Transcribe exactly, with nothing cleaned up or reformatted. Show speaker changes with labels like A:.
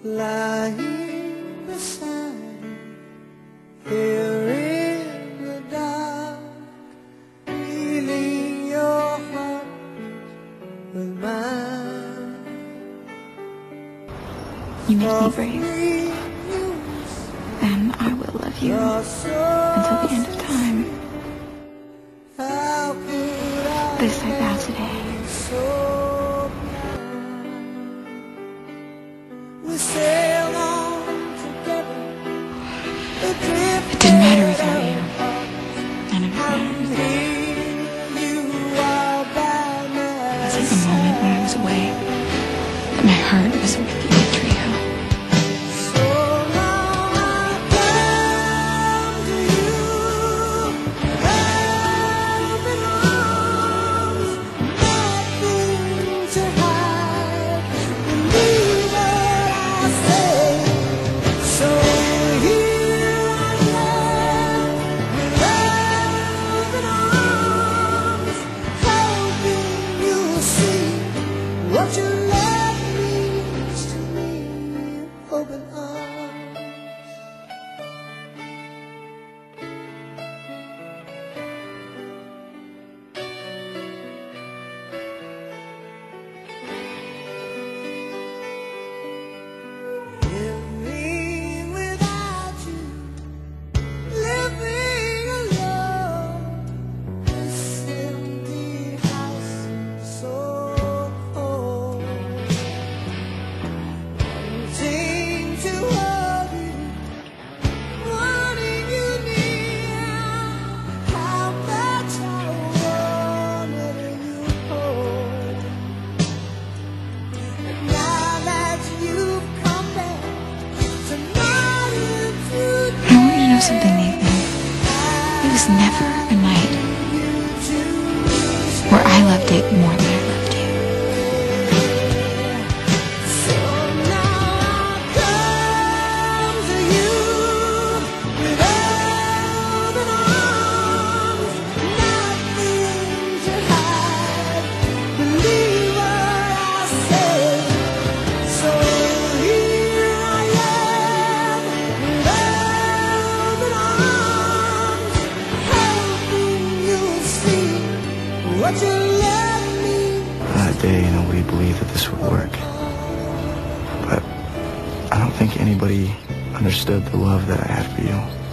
A: lying beside you, here in the dark, feeling your heart with mine.
B: You make me brave, and I will love you until the end of time. This I vow today. It didn't matter without you. None of it mattered without you. Was it the moment when I was away that my heart was with you, Trio?
A: What you love means to me, open arms. Living without you, living alone, this empty house so
B: Something, Nathan. It was never a night where I loved it more than I loved you.
A: So now I come to you with open arms, nothing to hide. Believe what I say. So here I am with what you let me.
C: That day, nobody believed that this would work. But I don't think anybody understood the love that I had for you.